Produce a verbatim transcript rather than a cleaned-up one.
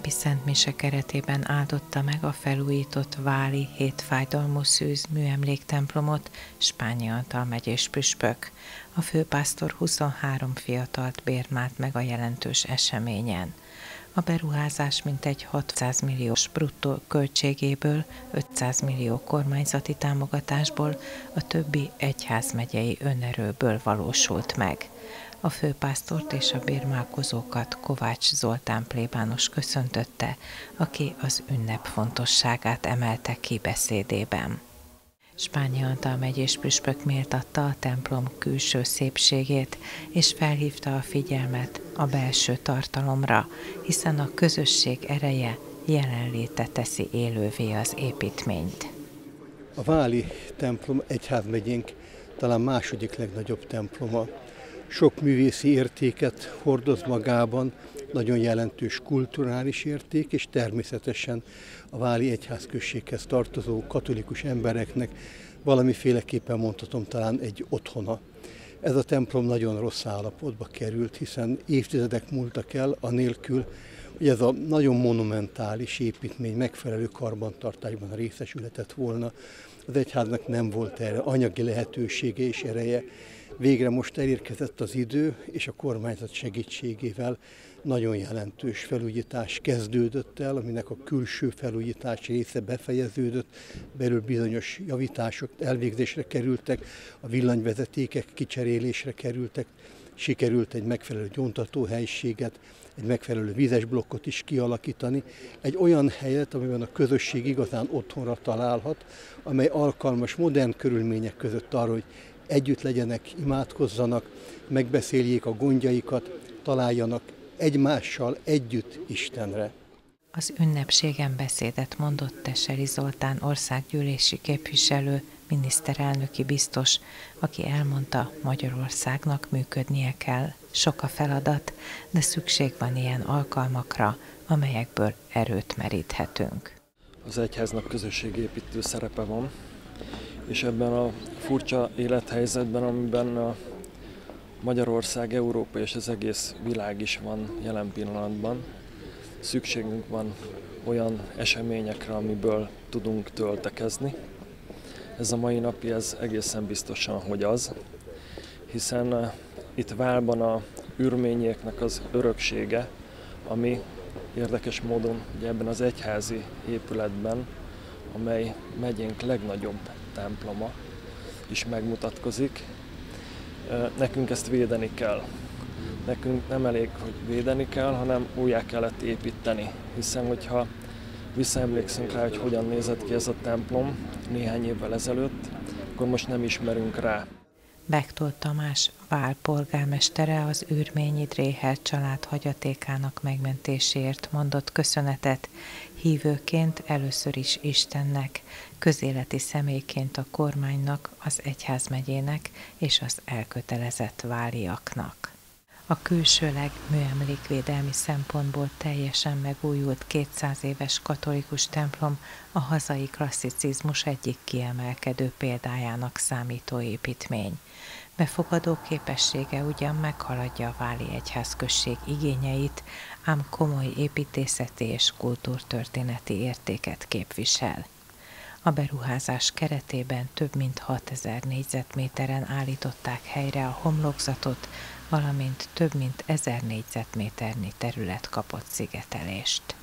ünnepi szentmise keretében áldotta meg a felújított váli hétfájdalmú szűz műemléktemplomot Spányi Antal megyés püspök. A főpásztor huszonhárom fiatalt bérmált meg a jelentős eseményen. A beruházás mintegy hatszáz milliós bruttó költségéből, ötszáz millió kormányzati támogatásból, a többi egyházmegyei önerőből valósult meg. A főpásztort és a bérmálkozókat Kovács Zoltán plébános köszöntötte, aki az ünnep fontosságát emelte ki beszédében. Spányi Antal megyés püspök méltatta a templom külső szépségét, és felhívta a figyelmet a belső tartalomra, hiszen a közösség ereje jelenléte teszi élővé az építményt. A váli templom egyházmegyénk talán második legnagyobb temploma. Sok művészi értéket hordoz magában, nagyon jelentős kulturális érték, és természetesen a váli egyházközséghez tartozó katolikus embereknek valamiféleképpen mondhatom talán egy otthona. Ez a templom nagyon rossz állapotba került, hiszen évtizedek múltak el anélkül, hogy ez a nagyon monumentális építmény megfelelő karbantartásban részesülhetett volna. Az egyháznak nem volt erre anyagi lehetősége és ereje. Végre most elérkezett az idő, és a kormányzat segítségével nagyon jelentős felújítás kezdődött el, aminek a külső felújítás része befejeződött, belül bizonyos javítások elvégzésre kerültek, a villanyvezetékek kicserélésre kerültek, sikerült egy megfelelő gyóntatóhelyiséget, egy megfelelő vízes blokkot is kialakítani, egy olyan helyet, amiben a közösség igazán otthonra találhat, amely alkalmas modern körülmények között arra, hogy együtt legyenek, imádkozzanak, megbeszéljék a gondjaikat, találjanak egymással együtt Istenre. Az ünnepségen beszédet mondott Teseri Zoltán országgyűlési képviselő, miniszterelnöki biztos, aki elmondta, Magyarországnak működnie kell. Sok a feladat, de szükség van ilyen alkalmakra, amelyekből erőt meríthetünk. Az egyháznak közösségépítő szerepe van, és ebben a furcsa élethelyzetben, amiben a Magyarország, Európa és az egész világ is van jelen pillanatban, szükségünk van olyan eseményekre, amiből tudunk töltekezni. Ez a mai napi, ez egészen biztosan, hogy az, hiszen itt Válban a ürményeknek az öröksége, ami érdekes módon ugye ebben az egyházi épületben, amely megyénk legnagyobb temploma is megmutatkozik. Nekünk ezt védeni kell. Nekünk nem elég, hogy védeni kell, hanem újjá kellett építeni. Hiszen, hogyha visszaemlékszünk rá, hogy hogyan nézett ki ez a templom néhány évvel ezelőtt, akkor most nem ismerünk rá. Bektóth Tamás, Vál polgármestere az ürményi Dréher család hagyatékának megmentéséért mondott köszönetet, hívőként először is Istennek, közéleti személyként a kormánynak, az egyházmegyének és az elkötelezett váliaknak. A külsőleg műemlékvédelmi szempontból teljesen megújult kétszáz éves katolikus templom a hazai klasszicizmus egyik kiemelkedő példájának számító építmény. Befogadó képessége ugyan meghaladja a váli egyházközség igényeit, ám komoly építészeti és kultúrtörténeti értéket képvisel. A beruházás keretében több mint hatezer négyzetméteren állították helyre a homlokzatot, valamint több mint ezer négyzetméternyi terület kapott szigetelést.